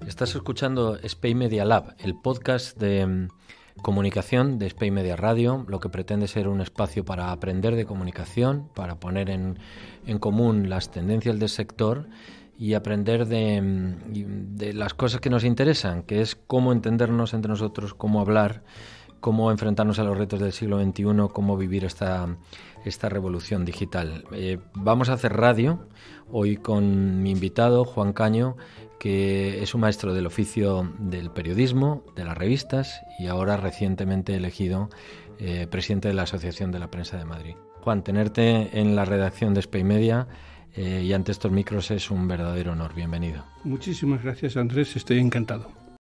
Estás escuchando Spey Media Lab, el podcast de comunicación de Spey Media Radio, lo que pretende ser un espacio para aprender de comunicación, para poner en común las tendencias del sector y aprender de las cosas que nos interesan, que es cómo entendernos entre nosotros, cómo hablar, cómo enfrentarnos a los retos del siglo XXI, cómo vivir esta revolución digital. Vamos a hacer radio hoy con mi invitado, Juan Caño, que es un maestro del oficio del periodismo, de las revistas y ahora recientemente elegido presidente de la Asociación de la Prensa de Madrid. Juan, tenerte en la redacción de Spey Media y ante estos micros es un verdadero honor. Bienvenido. Muchísimas gracias, Andrés. Estoy encantado.